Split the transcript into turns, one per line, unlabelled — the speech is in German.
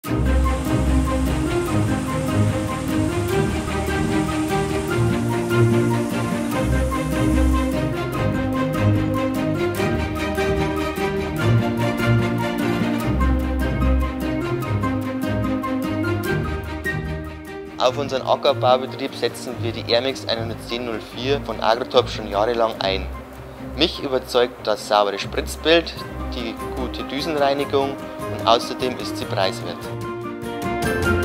Auf unseren Ackerbaubetrieb setzen wir die Airmax 11004 von Agrotop schon jahrelang ein. Mich überzeugt das saubere Spritzbild, die gute Düsenreinigung und außerdem ist sie preiswert.